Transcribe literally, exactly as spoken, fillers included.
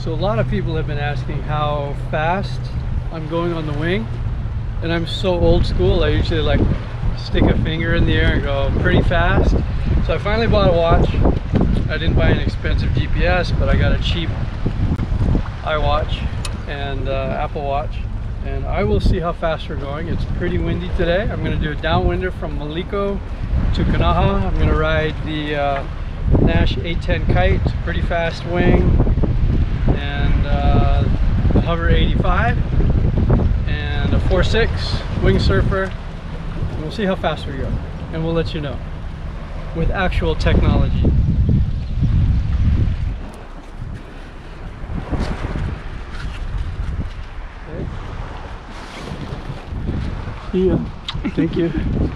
So a lot of people have been asking how fast I'm going on the wing, and I'm so old school. I usually like stick a finger in the air and go pretty fast. So I finally bought a watch. I didn't buy an expensive G P S, but I got a cheap iWatch and uh, Apple Watch, and I will see how fast we're going. It's pretty windy today. I'm going to do a downwinder from Maliko to Kanaha. I'm going to ride the uh, Naish eight ten kite. It's a pretty fast wing, and uh, the Hover eighty-five, and a four six wing surfer. And we'll see how fast we go, and we'll let you know with actual technology. Okay. Yeah, thank you.